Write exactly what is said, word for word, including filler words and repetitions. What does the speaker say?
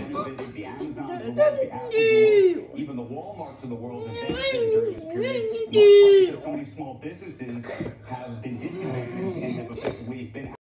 benefited, the Amazons of the world, the Apples of the world, even the Walmarts of the world have benefited during this period. In large part because so many small businesses have been disadvantaged and have effectively been